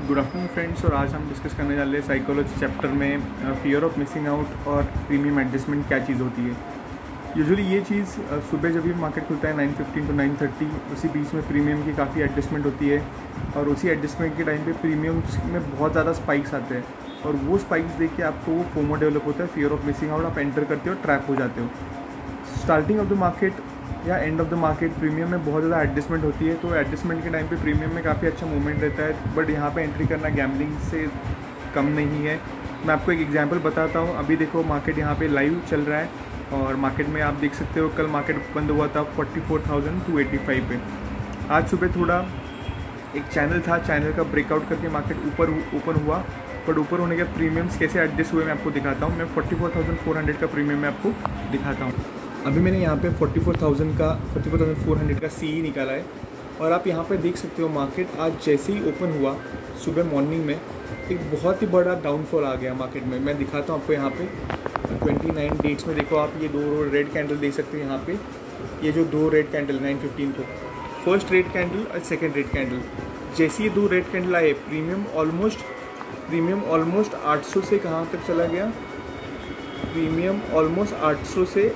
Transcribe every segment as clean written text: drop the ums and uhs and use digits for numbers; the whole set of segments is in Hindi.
Good afternoon friends. और आज हम डिस्कस करने वाले साइकोलॉजी चैप्टर में फियर ऑफ मिसिंग आउट और प्रीमियम एडजस्टमेंट क्या चीज़ होती है। यूजुअली ये चीज़ सुबह जब भी मार्केट खुलता है 9:15 to 9:30, उसी बीच में प्रीमियम की काफ़ी एडजस्टमेंट होती है और उसी एडजस्टमेंट के टाइम पे प्रीमियम्स में बहुत ज़्यादा स्पाइक्स आते हैं और वो स्पाइक्स देख के आपको वो फोमो डेवलप होता है, फियर ऑफ मिसिंग आउट। आप एंटर करते हो, ट्रैप हो जाते हो। स्टार्टिंग ऑफ द मार्केट या end of the market premium में बहुत ज़्यादा एडजस्टमेंट होती है, तो एडजस्टमेंट के टाइम पे प्रीमियम में काफ़ी अच्छा मूवमेंट रहता है, बट यहाँ पे एंट्री करना गैम्बलिंग से कम नहीं है। मैं आपको एक एग्जांपल बताता हूँ। अभी देखो मार्केट यहाँ पे लाइव चल रहा है और मार्केट में आप देख सकते हो कल मार्केट बंद हुआ था 44,285 पे। आज सुबह थोड़ा एक चैनल था, चैनल का ब्रेकआउट करके मार्केट ऊपर ओपन हुआ, बट ऊपर होने के प्रीमियम्स कैसे एडजस्ट हुए मैं आपको दिखाता हूँ। मैं 44,400 का प्रीमियम मैं आपको दिखाता हूँ। अभी मैंने यहाँ पे 44,400 का सी निकाला है और आप यहाँ पे देख सकते हो मार्केट आज जैसे ही ओपन हुआ सुबह मॉर्निंग में एक बहुत ही बड़ा डाउनफॉल आ गया मार्केट में। मैं दिखाता हूँ आपको यहाँ पे 29 डेट्स में देखो आप, ये दो रेड कैंडल देख सकते हैं यहाँ पे। ये जो दो रेड कैंडल 9:15 को, फर्स्ट रेड कैंडल और सेकेंड रेड कैंडल, जैसे ये दो रेड कैंडल आए प्रीमियम ऑलमोस्ट 800 से कहाँ तक चला गया, प्रीमियम ऑलमोस्ट 800 से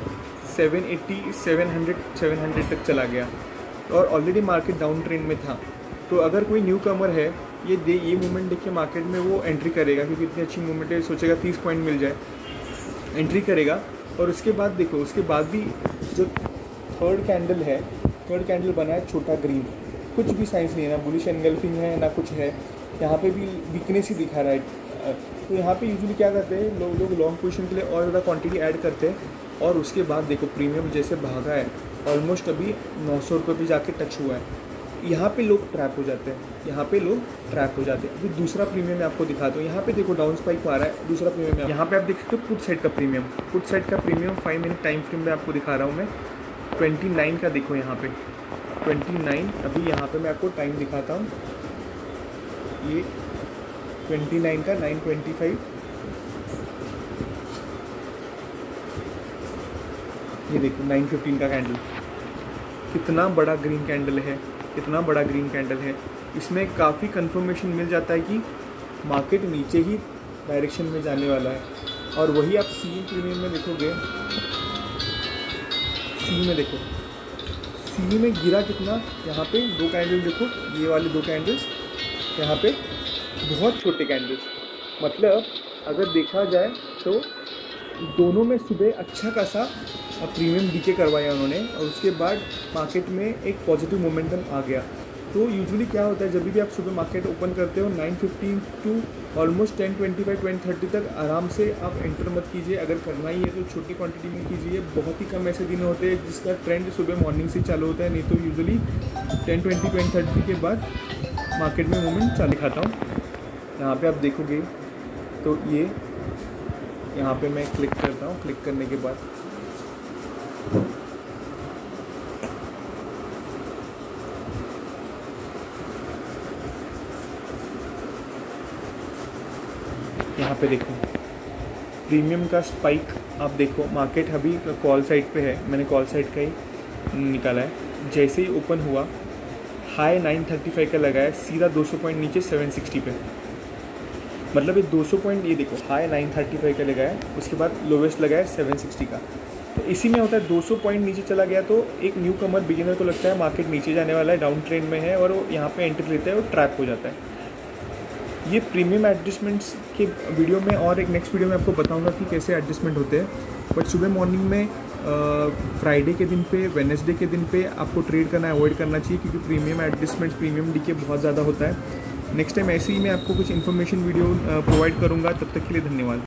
700 तक चला गया और ऑलरेडी मार्केट डाउन ट्रेंड में था। तो अगर कोई न्यू कमर है ये मूवमेंट देख के मार्केट में वो एंट्री करेगा, क्योंकि इतनी अच्छी मूवमेंट है, सोचेगा 30 पॉइंट मिल जाए, एंट्री करेगा। और उसके बाद देखो, उसके बाद भी जो थर्ड कैंडल बना है छोटा ग्रीन, कुछ भी साइंस नहीं है, ना बुलिश एनगल्फिंग है ना कुछ है, यहाँ पे भी वीकनेस ही दिखा रहा है। तो यहाँ पे यूजुअली क्या करते हैं लोग लॉन्ग पोजीशन के लिए और ज़्यादा क्वांटिटी ऐड करते हैं और उसके बाद देखो प्रीमियम जैसे भागा है, ऑलमोस्ट अभी 900 रुपये पे जाके टच हुआ है। यहाँ पे लोग ट्रैप हो जाते हैं, अभी दूसरा प्रीमियम मैं आपको दिखाता हूँ। यहाँ पे देखो डाउन स्पाइक आ रहा है, दूसरा प्रीमियम यहाँ पे आप देख सकते हो पुट साइड का प्रीमियम 5 मिनट टाइम फ्रेम में आपको दिखा रहा हूँ मैं। 29 का देखो यहाँ पे 29, अभी यहाँ पे मैं आपको टाइम दिखाता हूँ। ये 29 का 9:25, ये देखो 9:15 का कैंडल, कितना बड़ा ग्रीन कैंडल है। इसमें काफ़ी कंफर्मेशन मिल जाता है कि मार्केट नीचे ही डायरेक्शन में जाने वाला है। और वही आप सी प्रीमियम में देखोगे, सी में गिरा कितना, यहाँ पे दो कैंडल देखो, ये वाले दो कैंडल्स, यहाँ पे बहुत छोटे कैंडल्स। मतलब अगर देखा जाए तो दोनों में सुबह अच्छा खासा प्रीमियम डीके करवाया उन्होंने और उसके बाद मार्केट में एक पॉजिटिव मोमेंटम आ गया। तो यूजुअली क्या होता है, जब भी आप सुबह मार्केट ओपन करते हो 9:15 टू ऑलमोस्ट 10:25 10:30 तक आराम से आप एंटर मत कीजिए। अगर करना ही है तो छोटी क्वांटिटी में कीजिए। बहुत ही कम ऐसे दिन होते हैं जिसका ट्रेंड सुबह मॉर्निंग से चालू होता है, नहीं तो यूजुअली 10:20 10:30 के बाद मार्केट में मूवमेंट चालू दिखाता हूँ। यहाँ पे आप देखोगे तो ये यहाँ पे मैं क्लिक करता हूँ, क्लिक करने के बाद यहाँ पे देखो प्रीमियम का स्पाइक आप देखो। मार्केट अभी कॉल साइड पे है, मैंने कॉल साइड का ही निकाला है। जैसे ही ओपन हुआ हाई 935 का लगाया, सीधा 200 पॉइंट नीचे 760 पे, मतलब ये 200 पॉइंट, ये देखो हाई 935 का लगाया, उसके बाद लोवेस्ट लगाया 760 का। तो इसी में होता है 200 पॉइंट नीचे चला गया तो एक न्यू कमर बिगिनर को लगता है मार्केट नीचे जाने वाला है, डाउन ट्रेंड में है, और वो यहाँ पे एंट्री लेता है और ट्रैप हो जाता है। ये प्रीमियम एडजस्टमेंट्स के वीडियो में और एक नेक्स्ट वीडियो में आपको बताऊंगा कि कैसे एडजस्टमेंट होते हैं। बट सुबह मॉर्निंग में फ्राइडे के दिन पे, वेडनेसडे के दिन पे आपको ट्रेड करना अवॉइड करना चाहिए, क्योंकि प्रीमियम एडजस्टमेंट्स, प्रीमियम डीके बहुत ज़्यादा होता है। नेक्स्ट टाइम ऐसे ही मैं आपको कुछ इन्फॉर्मेशन वीडियो प्रोवाइड करूँगा। तब तक के लिए धन्यवाद।